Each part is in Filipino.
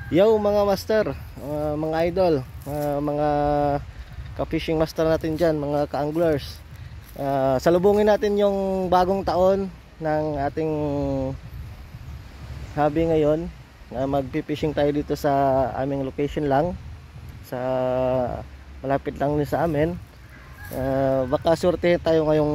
Yo mga master, mga idol, mga ka-fishing master natin dyan, mga ka-anglers. Salubungin natin yung bagong taon ng ating hobby ngayon. Mag-fishing tayo dito sa aming location lang, sa malapit lang din sa amin. Baka sortehin tayo ngayong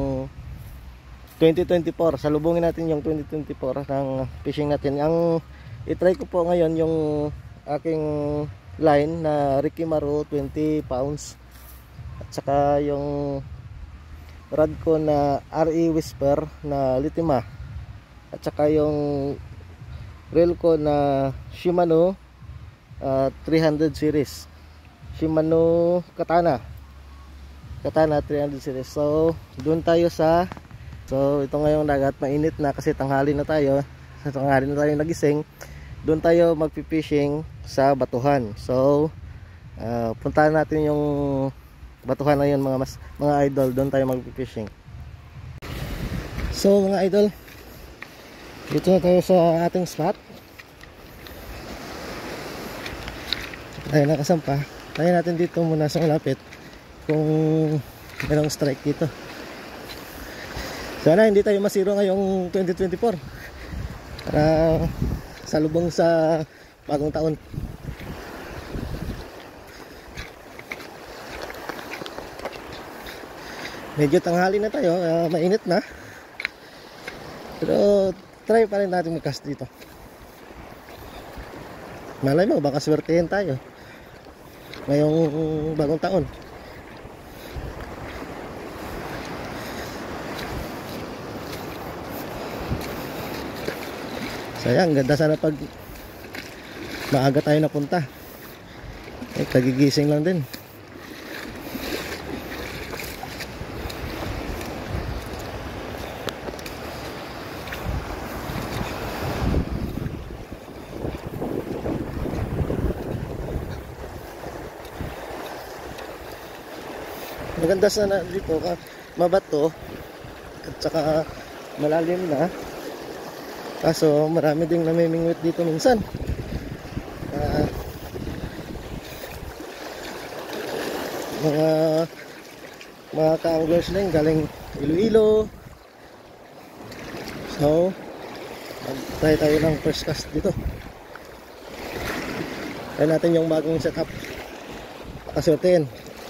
2024. Salubungin natin yung 2024 ng fishing natin. Ang i-try ko po ngayon yung aking line na Ricky Maru 20 pounds at saka yung rod ko na RE Whisper na Litima at saka yung reel ko na Shimano 300 series, Shimano Katana 300 series. So doon tayo ito ngayong dagat, mainit na kasi tanghali na tayo. Tanghali na tayo nagising. Doon tayo magpi-fishing sa batuhan. So puntahan natin yung batuhan na yun mga idol. Doon tayo magpi-fishing. So mga idol, dito na tayo sa ating spot. Tayo nakasampa. Tayo natin dito muna sa malapit kung merong strike dito. Sana hindi tayo masiro ngayong 2024 para salubong sa bagong taon. Medyo tanghali na tayo, mainit na, pero try pa rin natin mag-cast dito. Malay mo, baka swertehin tayo ngayong bagong taon. Sayang, ganda sana pag maaga tayo napunta. Kagigising lang din. Maganda sana dito, mabato at saka malalim na. Kaso marami ding namimingwit dito minsan. Mga ka-anglers din galing Iloilo. So mag-try tayo ng first cast dito. Try natin yung bagong setup. Pakasortein.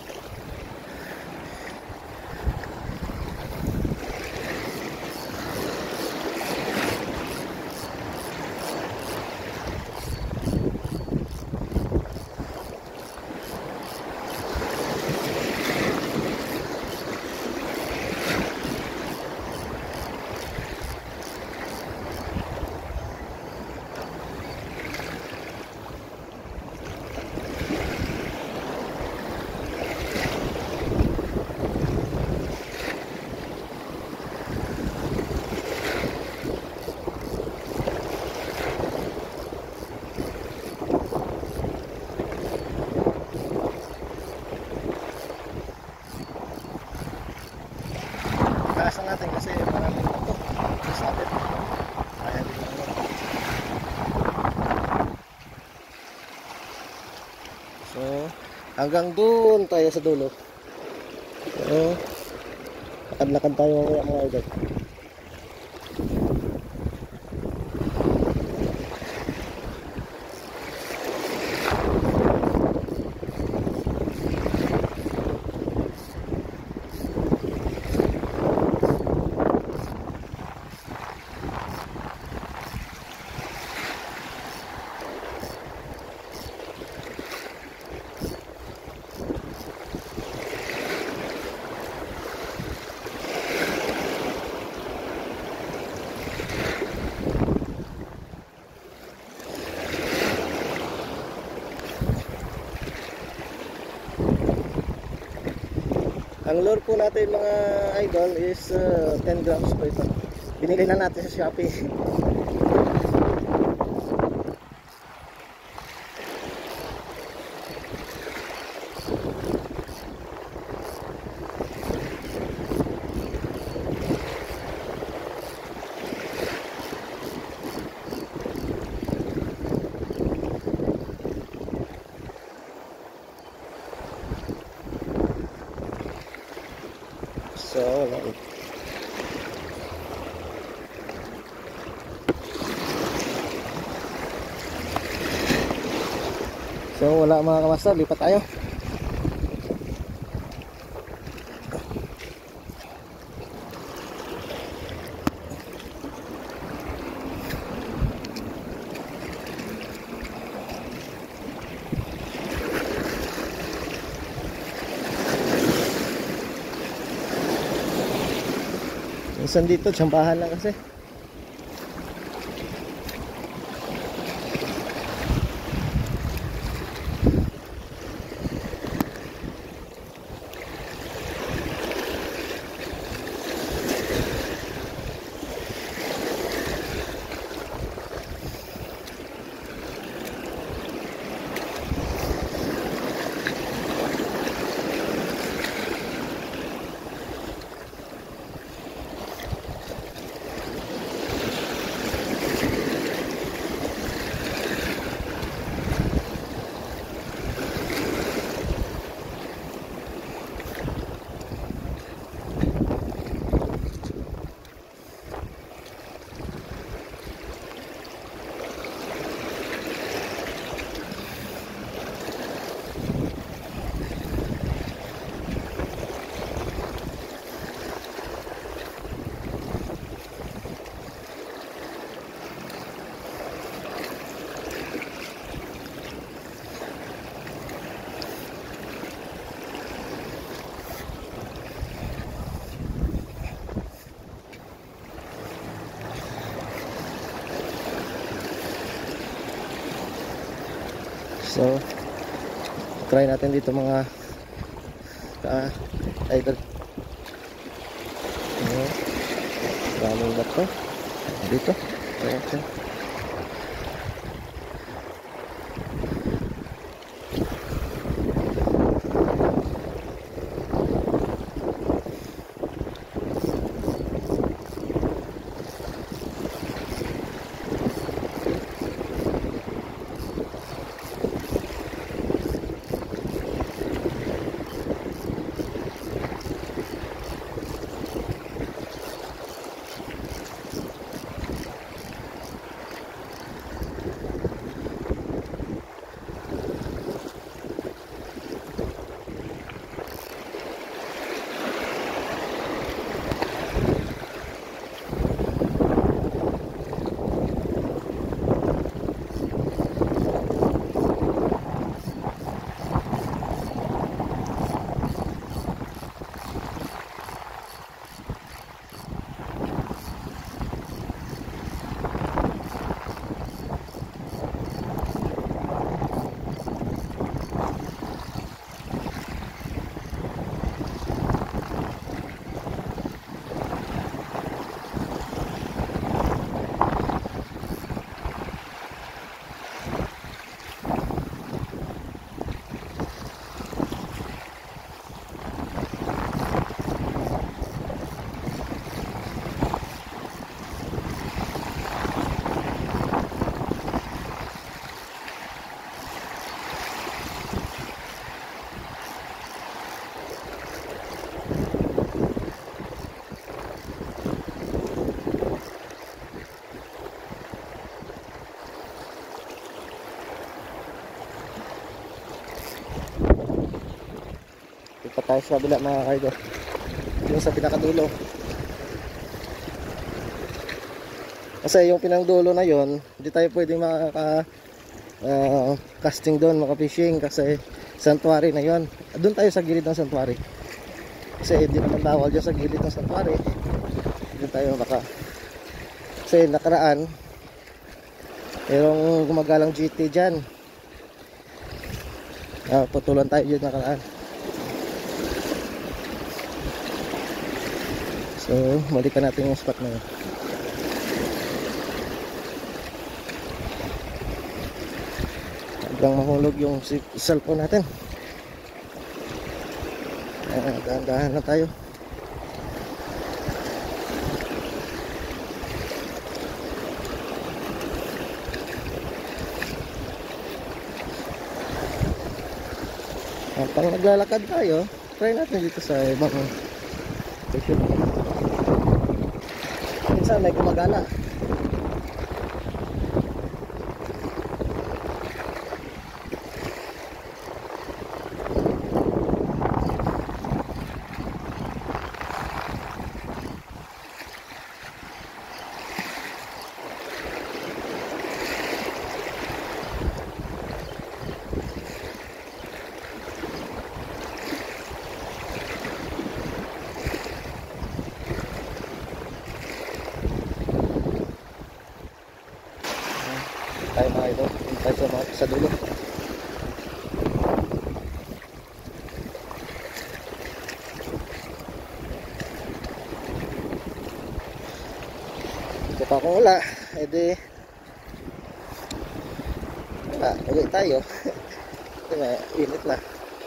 Kaasan natin kasi maraming ito sabi. Kaya dito lang. So hanggang doon tayo sa dulo. So lakad-lakad tayo mga idol. Ang lure po natin mga idol is 10 grams po ito. Binili na natin sa Shopee. natin. So wala mga kamaster, lipat tayo. Minsan dito, tsambahan lang kasi. So try natin dito mga idol. Maraming bato dito. Okay. Lipat tayo sa kabila mga kaido. Yung sa pinakadulo. Kasi yung pinangdulo na yon, hindi tayo pwedeng makaka casting doon, maka-fishing kasi sanctuary na yon. Doon tayo sa gilid ng sanctuary. Kasi hindi naman bawal dyan sa gilid ng sanctuary. Doon tayo maka. Kasi nakaraan mayroong gumagalang GT dyan. Putulan tayo dyan nakaraan. So, balikan natin yung spot na yun. Sobrang mahulog yung cellphone natin. Dahan-dahan na tayo. Pag naglalakad tayo, try natin dito sa ibang location. minsan may gumagana. Tayo mga ito, tayo sa dulo. Ito pa kung wala, edi wala, ulit tayo. Ito na, init na.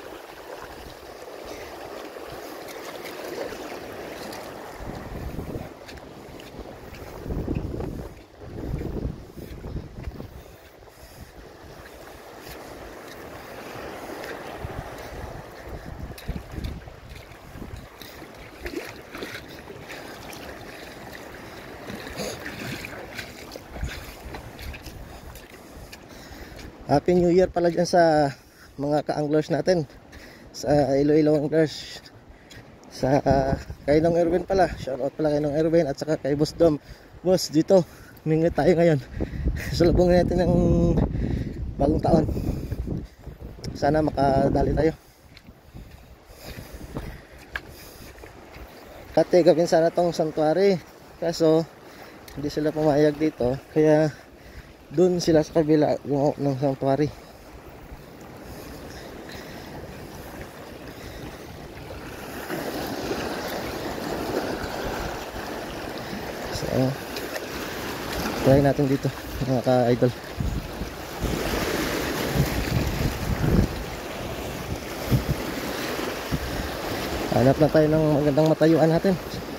Happy New Year pala dyan sa mga ka-anglers natin, sa Iloilo Anglers, sa kay Nong Erwin pala, shoutout pala kay Nong Erwin at saka kay Boss Dom. Boss, dito mingit tayo ngayon. Salubungin natin ng bagong taon, sana makadali tayo. Pati gawin sana tong sanctuary, kaso hindi sila pumayag dito, kaya doon sila sa kabila gumawa ng sanctuary. So try natin dito mga ka-idol. Hanap na tayo ng magandang matayuan natin.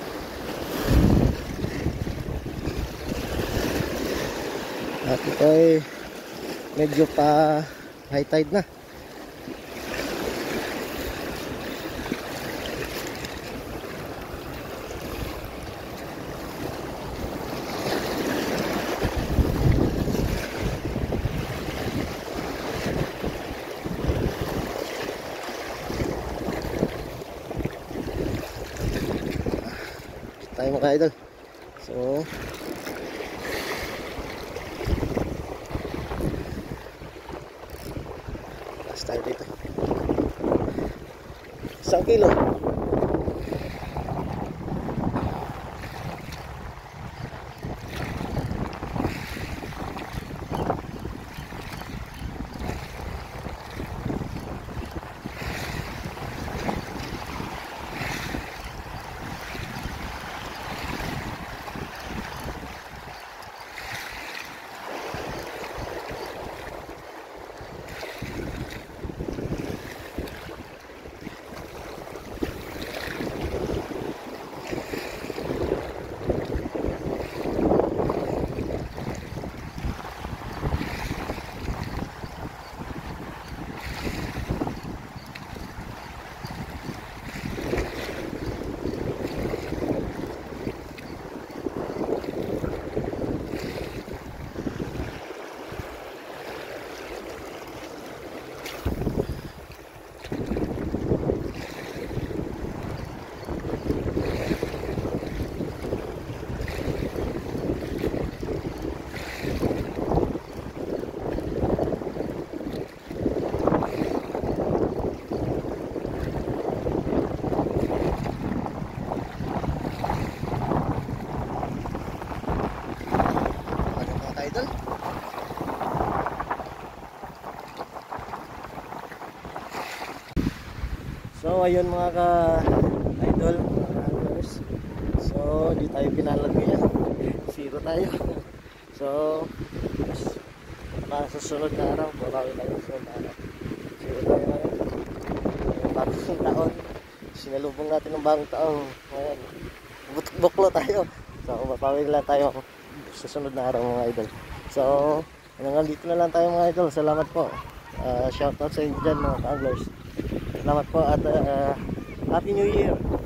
At ito ay medyo pa high tide na. Tayo mga idol. So tayo dito 1 kilo. So ayun mga ka-idol, mga anglers. So di tayo pinalad ngayon. Zero tayo. So sa susunod na araw, babawi tayo sa susunod na araw. Zero tayo ngayon. Bagong taon, sinalubong natin ng bagong taon. Ngayon, buklo tayo. So babawi lang tayo sa susunod na araw mga idol. So hanggang dito na lang tayo mga idol. Salamat po. Shoutout sa inyo dyan mga ka-anglers. Salamat po at Happy New Year!